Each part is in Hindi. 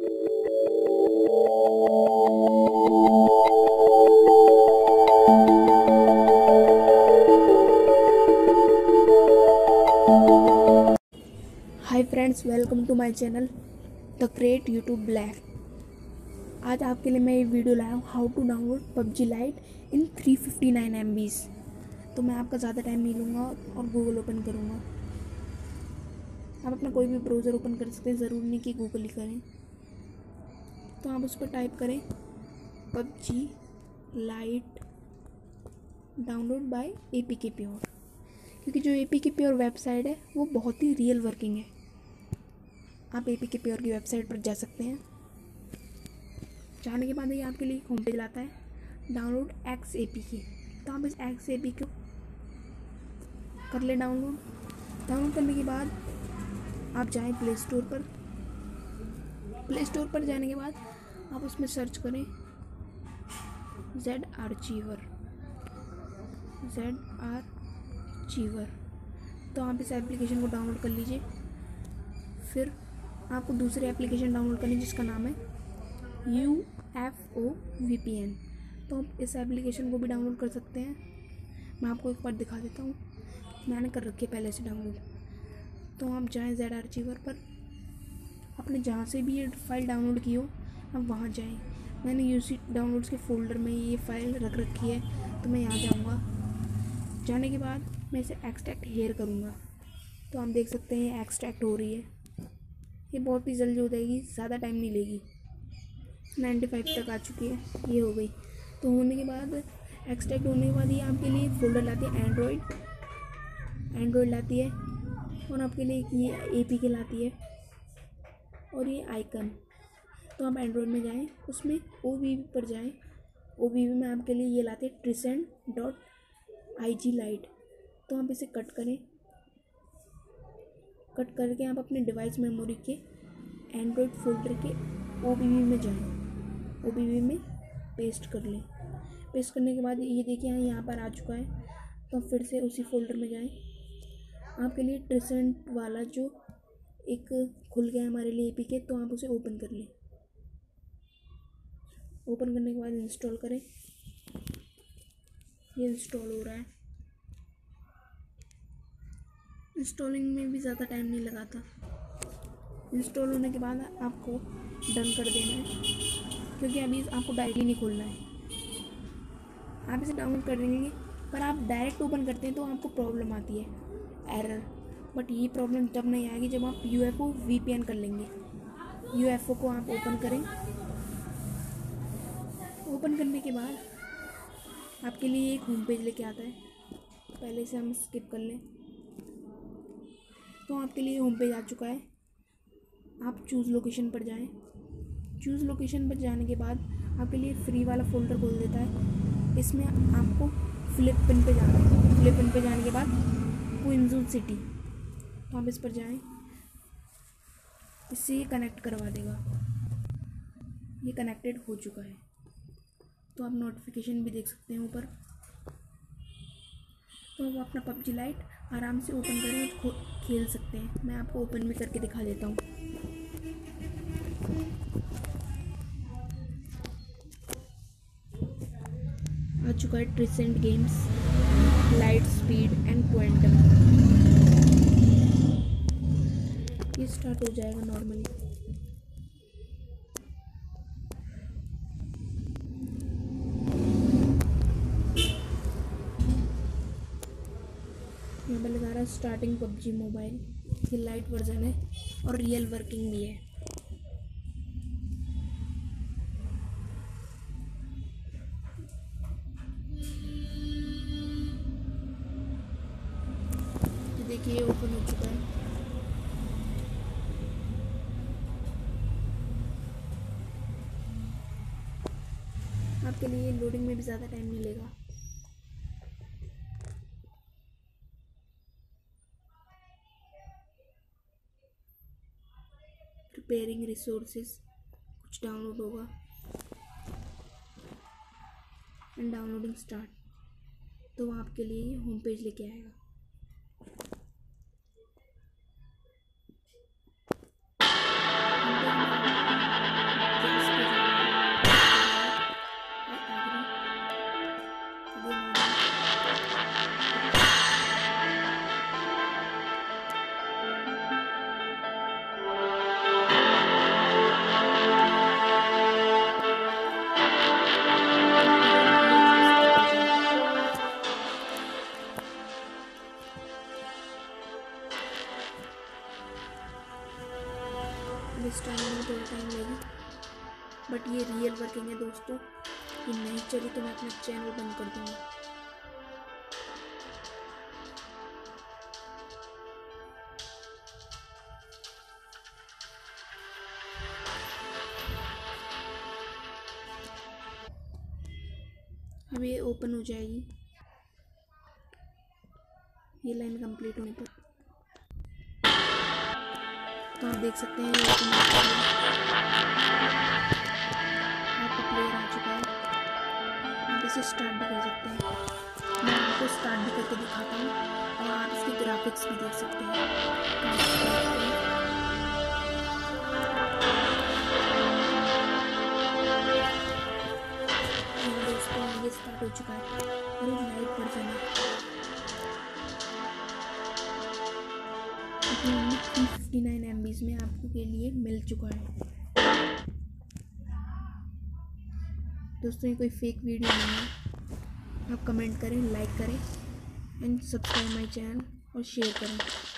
Hi friends, welcome to my channel the great YouTube black. आज आपके लिए मैं ये वीडियो लाया हूँ how to download PUBG lite in 359 MB। तो मैं आपका ज़्यादा टाइम नहीं लूँगा और गूगल ओपन करूँगा। आप अपना कोई भी ब्राउज़र ओपन कर सकते हैं, ज़रूरी नहीं कि गूगल ही करें। तो आप उस पर टाइप करें PUBG lite download by APK pure, क्योंकि जो APK प्योर वेबसाइट है वो बहुत ही रियल वर्किंग है। आप APK प्योर की वेबसाइट पर जा सकते हैं। जाने के बाद ये आपके लिए होम पेज लाता है डाउनलोड XAPK। तो आप इस XAPK को कर ले डाउनलोड करने के बाद आप जाएं प्ले स्टोर पर। प्ले स्टोर पर जाने के बाद आप उसमें सर्च करें ZArchiver। तो आप इस एप्लीकेशन को डाउनलोड कर लीजिए। फिर आपको दूसरी एप्लीकेशन डाउनलोड करनी जिसका नाम है UFO VPN। तो आप इस एप्लीकेशन को भी डाउनलोड कर सकते हैं। मैं आपको एक बार दिखा देता हूँ, मैंने कर रखी है पहले से डाउनलोड। तो आप जाएं ZArchiver पर, आपने जहाँ से भी ये फ़ाइल डाउनलोड की हो आप वहाँ जाएं। मैंने UC डाउनलोड्स के फ़ोल्डर में ये फ़ाइल रख रखी है, तो मैं यहाँ जाऊँगा। जाने के बाद मैं इसे एक्सट्रैक्ट हेयर करूँगा। तो आप देख सकते हैं ये एक्सट्रैक्ट हो रही है। ये बहुत ही जल्दी हो जाएगी, ज़्यादा टाइम नहीं लेगी। 95 तक आ चुकी है, ये हो गई। तो होने के बाद एक्सट्रैक्ट होने के बाद ये आपके लिए फ़ोल्डर लाती है एंड्रॉयड लाती है, और आपके लिए ये APK लाती है और ये आइकन। तो आप एंड्रॉयड में जाएं, उसमें OBB पर जाएं। OBB में आपके लिए ये लाते हैं Trisent.ig लाइट। तो आप इसे कट करके आप अपने डिवाइस मेमोरी के एंड्रॉयड फोल्डर के OBB में जाएं, OBB में पेस्ट कर लें। पेस्ट करने के बाद ये देखिए यहाँ पर आ चुका है। तो फिर से उसी फोल्डर में जाएं। आपके लिए ट्रिसेंट वाला जो एक खुल गया हमारे लिए APK, तो आप उसे ओपन कर लें। ओपन करने के बाद इंस्टॉल करें। ये इंस्टॉल हो रहा है। इंस्टॉलिंग में भी ज़्यादा टाइम नहीं लगा था। इंस्टॉल होने के बाद आपको डन कर देना है, क्योंकि अभी आपको डायरेक्टली नहीं खोलना है। आप इसे डाउनलोड कर लेंगे, पर आप डायरेक्ट ओपन करते हैं तो आपको प्रॉब्लम आती है, एरर। बट ये प्रॉब्लम तब नहीं आएगी जब आप UFO VPN कर लेंगे। UFO को आप ओपन करें। ओपन करने के बाद आपके लिए एक होम पेज लेके आता है। पहले से हम स्किप कर लें। तो आपके लिए होम पेज आ चुका है। आप चूज़ लोकेशन पर जाएं। चूज़ लोकेशन पर जाने के बाद आपके लिए फ्री वाला फ़ोल्डर खोल देता है। इसमें आपको फ्लिप पिन पे जाना है। फ्लिप पिन पे जाने के बाद क्विंजू सिटी, तो आप इस पर जाएं। इससे ये कनेक्ट करवा देगा। ये कनेक्टेड हो चुका है। तो आप नोटिफिकेशन भी देख सकते हैं ऊपर। तो आप अपना PUBG लाइट आराम से ओपन करें और खेल सकते हैं। मैं आपको ओपन भी करके दिखा देता हूँ। आ चुका है Tencent games light speed and quantum. ये स्टार्ट हो जाएगा नॉर्मली। यहाँ पर लगा रहा है स्टार्टिंग PUBG मोबाइल। ये लाइट वर्जन है और रियल वर्किंग भी है। तो देखिए ये ओपन हो चुका है। आपके लिए लोडिंग में भी ज़्यादा टाइम नहीं लेगा। प्रिपेयरिंग रिसोर्सेज कुछ डाउनलोड होगा एंड डाउनलोडिंग स्टार्ट। तो वो आपके लिए होम पेज लेके आएगा। रियल वर्किंग है दोस्तों। ये नहीं चली तो मैं अपना चैनल बंद कर दूँगा। अब ये ओपन हो जाएगी, ये लाइन कंप्लीट होने पर। तो आप देख सकते हैं ये ओपन हो चुका है, आपका प्लेयर आ चुका है। आप इसे स्टार्ट भी कर सकते हैं। मैं आपको स्टार्ट भी करके दिखाता हूँ और आप इसके ग्राफिक्स भी देख सकते हैं। दोस्तों ये स्टार्ट हो चुका है और ये लाइट वर्जन है। 359 MB में आपको के लिए मिल चुका है। दोस्तों ये कोई फेक वीडियो नहीं है। आप कमेंट करें, लाइक करें एंड सब्सक्राइब माय चैनल और शेयर करें।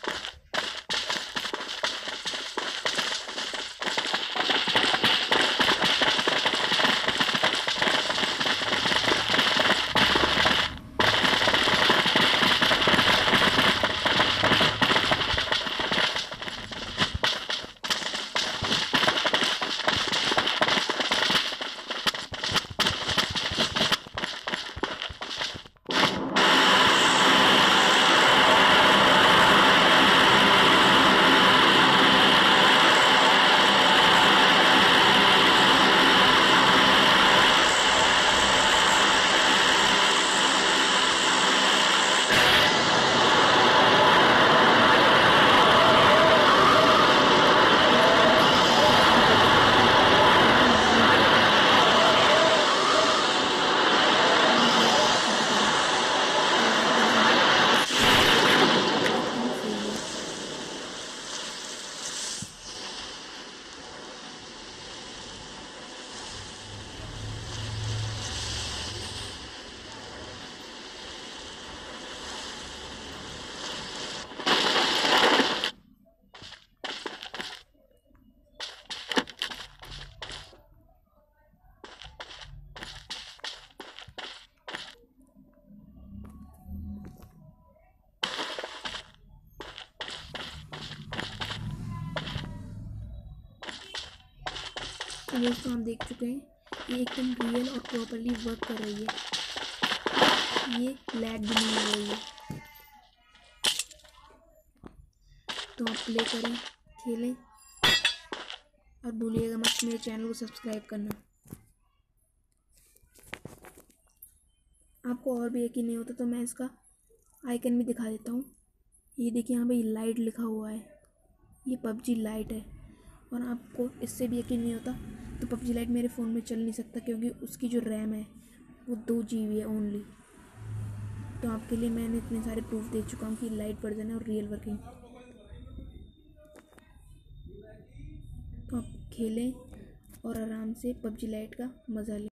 तो दोस्तों हम देख चुके हैं ये एकदम रियल और प्रॉपरली वर्क कर रही है, ये लैग भी नहीं हो रही है। तो आप प्ले करें, खेलें और भूलिएगा मत मेरे चैनल को सब्सक्राइब करना। आपको और भी यकीन नहीं होता तो मैं इसका आइकन भी दिखा देता हूँ। ये देखिए यहाँ पे लाइट लिखा हुआ है, ये PUBG लाइट है। और आपको इससे भी यकीन नहीं होता तो PUBG लाइट मेरे फ़ोन में चल नहीं सकता क्योंकि उसकी जो रैम है वो 2 GB है ओनली। तो आपके लिए मैंने इतने सारे प्रूफ दे चुका हूँ कि लाइट वर्जन है और रियल वर्किंग। तो आप खेलें और आराम से PUBG लाइट का मज़ा लें।